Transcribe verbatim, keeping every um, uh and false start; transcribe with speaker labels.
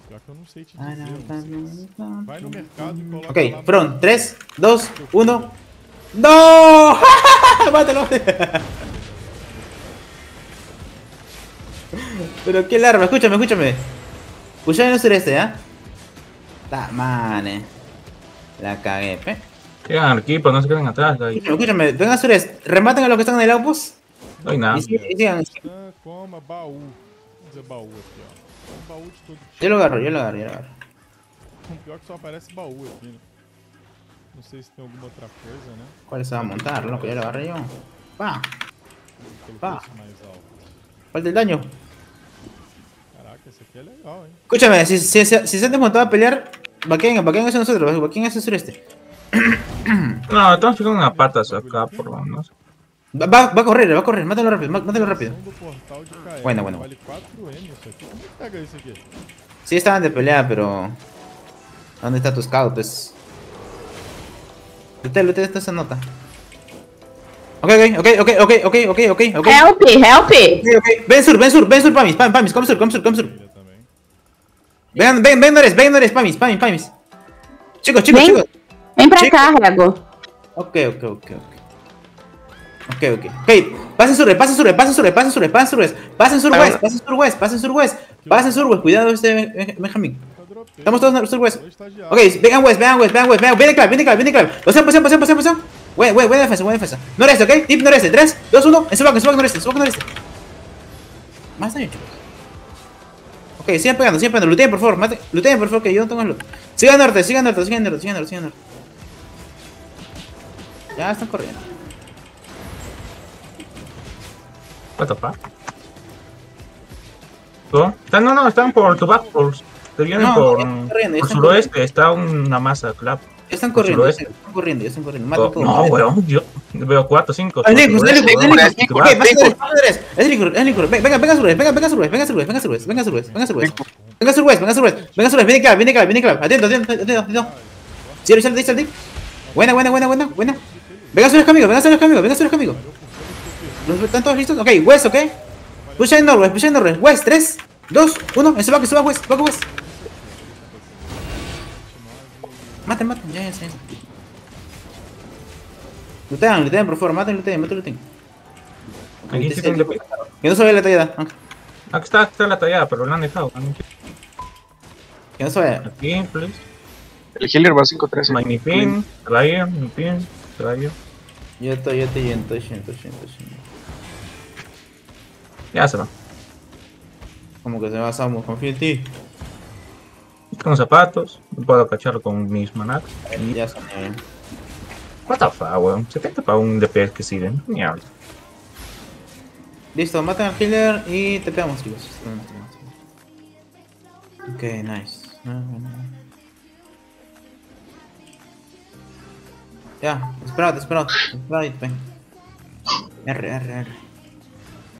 Speaker 1: Pior que eu não sei te
Speaker 2: Ah,
Speaker 1: dizer,
Speaker 2: não,
Speaker 1: eu
Speaker 2: tá,
Speaker 1: não sei
Speaker 2: não,
Speaker 1: se-
Speaker 2: tá.
Speaker 1: Vai no mercado e coloca
Speaker 2: Ok,
Speaker 1: lá...
Speaker 2: pronto. tres, dos, uno. ¡No! ¡Mátalo! Pero qué larva, escúchame, escúchame. Pushá en el sureste, ¿ah? Ta mane. La cagué, pe.
Speaker 3: Llegan al equipo, no se queden atrás, ahí.
Speaker 2: Escúchame, escúchame. Vengan a sureste. Rematen a los que están en el outpost.
Speaker 3: No hay nada.
Speaker 2: Y sigan, y sigan.
Speaker 1: Titã, coma, baú. Vamos dizer baú aqui, ó. Um baú de todo tipo.
Speaker 2: Yo lo agarro, yo lo agarro, yo lo agarro.
Speaker 1: O pior que só aparece baú aqui, né? Não sei se tem alguma outra coisa, né?
Speaker 2: ¿Cuál se va a montar, loco? Ya lo agarré yo. Pa.
Speaker 1: Pelo
Speaker 2: Pá.
Speaker 1: preço mais alto.
Speaker 2: Falta el daño.
Speaker 1: Caraca, esse aqui é legal, hein?
Speaker 2: Escúchame, si, si, si, si se han desmontado a pelear, vaqueen, vaqueen hacia nosotros, vaqueen hacia el sureste.
Speaker 3: No, estamos ficando una patas acá, por lo menos.
Speaker 2: Va, va, va a correr, va a correr, mátalo rápido, má- mátalo rápido.
Speaker 1: Do portal de K R.
Speaker 2: Bueno, bueno.
Speaker 1: Vale quatro M isso aqui. Como é que pega isso aqui?
Speaker 2: Sí estaban de pelea, pero... ¿Dónde está tu scout? Pues... Lute, lute esta nota. Ok, ok, ok, ok, ok, ok, ok, ok.
Speaker 4: Help, help.
Speaker 2: Ok, ok. Ven sur, ven sur, ven sur, Pamis, Pam, Pamis, come sur, come sur, come sur.
Speaker 1: Ele também.
Speaker 2: Ven, ven, ven, Nores, ven, Nores, Pamis, Pamis, Pamis. Chicos, chicos,
Speaker 4: Ven.
Speaker 2: chicos.
Speaker 4: Vem pra
Speaker 2: Chico.
Speaker 4: cá, Rego.
Speaker 2: Ok, ok, ok, ok. Ok, ok. Ok, pasen sur, pasen sur, pasen sur, pasen sur, pasen sur, pasen sur west, pasen sur west, pasen sur west, pasen sur west, cuidado este Benjamín.
Speaker 1: Tá dropei.
Speaker 2: Estamos todos en sur west.
Speaker 1: Dois estagiários.
Speaker 2: Ok, vengan west, vengan west, vengan west, vengan, viene clave, viene clave, viene clave. Posición, posición, posición, posición, posición. Buena, buena, buena defensa, buena defensa. Noreste, ok, deep noreste, tres, dos, uno, en su back, en su back noreste, en su back noreste. Más daño, chicos. Ok, sigan pegando, sigan pegando, luteen por favor, maten, luteen por favor, que yo no tengo loot. Sigan norte, sigan norte, sigan norte, sigan norte, sigan norte. Ya están corriendo.
Speaker 3: What the fuck? ¿Tú? Están, no, no, están por tu back, por... Te vienen
Speaker 2: No,
Speaker 3: por...
Speaker 2: ya están corriendo, ya
Speaker 3: por
Speaker 2: están
Speaker 3: suroeste, está una masa, clap.
Speaker 2: Ya están corriendo, ya
Speaker 3: Suroeste.
Speaker 2: están corriendo, ya están corriendo. Maten
Speaker 3: Oh,
Speaker 2: todo.
Speaker 3: no, weón, yo veo cuatro, cinco.
Speaker 2: Es Licurus, es Licurus, es Licurus.
Speaker 3: Back,
Speaker 2: Ok,
Speaker 3: back.
Speaker 2: pasa Surwest, pasa Surwest. Es Licurus, es Licurus. Venga, venga Surwest, venga, venga Surwest, venga Surwest, venga Surwest, venga Surwest, venga Surwest. Venga Surwest, venga Surwest, venga Surwest, viene clave, viene clave, viene clave. Atento, atento, atento, atento. Cierra, cierra, cierra, cierra. Buena, buena, buena, buena, buena. Venga Surwest conmigo, venga Surwest conmigo, venga Surwest conmigo. ¿Están todos listos? Ok, West, ok. Push in Norwest, push in Norwest. West, tres, dos, uno. En su back, en su back, West, back, West. Maten, maten, ya, ya, ya. Lutean, lutean, por favor, maten, lutean, maten, lutean.
Speaker 3: Aquí sí tengo que...
Speaker 2: Que no se vea la tallada. Ok.
Speaker 3: Aquí está, aquí está la tallada, pero la han dejado.
Speaker 2: Que no se vea.
Speaker 3: Aquí, please.
Speaker 5: El healer va cinco tres.
Speaker 3: My mi pin, Slayer, mi pin, Slayer.
Speaker 2: Yo estoy, yo estoy yendo, estoy yendo, estoy yendo, estoy yendo.
Speaker 3: Ya se va.
Speaker 2: Como que se va Samus, confío en ti.
Speaker 3: Con zapatos, puedo cacharlo con mis manac.
Speaker 2: Ya soñé.
Speaker 3: What the fuck, weón. setenta para un D P S que sirve. Mierda.
Speaker 2: Listo, maten al healer y te pegamos, chicos. Ok, nice. Ah, bueno. Ya, esperad, esperad, esperad y ven. R, R, R.